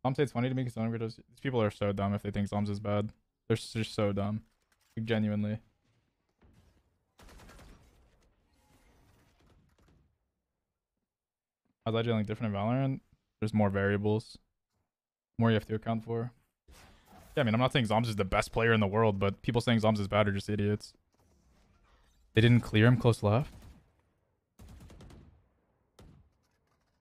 Some say it's funny to me because these people are so dumb if they think Zom's is bad. They're just so dumb. Like, genuinely. How's that like different in Valorant? There's more variables. More you have to account for. Yeah, I mean, I'm not saying Zoms is the best player in the world, but people saying Zoms is bad are just idiots. They didn't clear him close left.